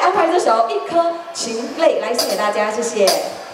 安排这首《一颗情泪》来献给大家，谢谢。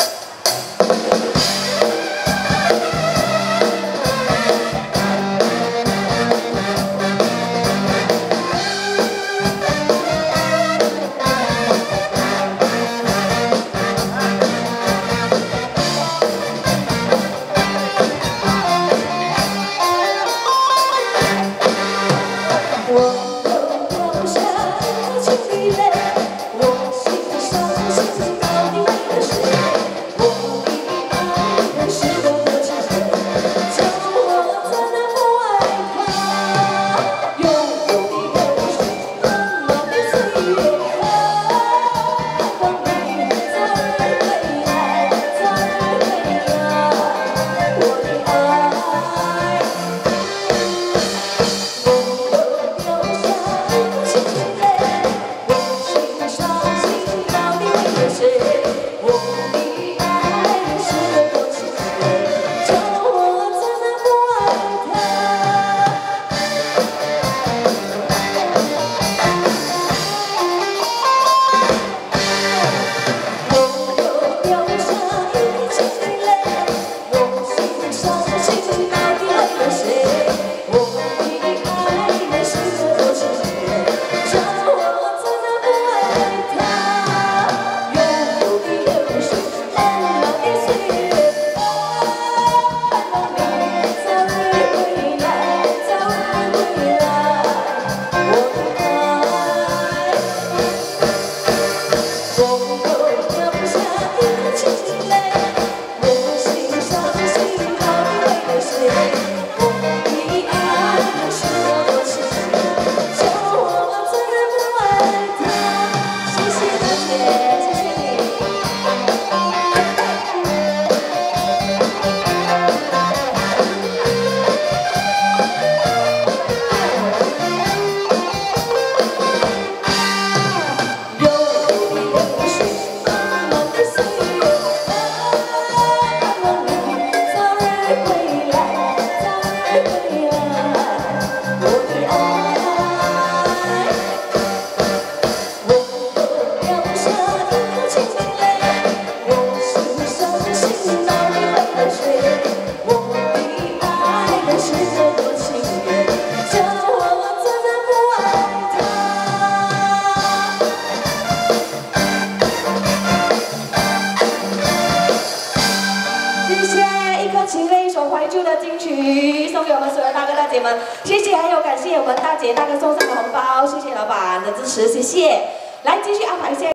怀旧的金曲送给我们所有大哥大姐们，谢谢，还有感谢我们大姐大哥送上的红包，谢谢老板的支持，谢谢。来继续。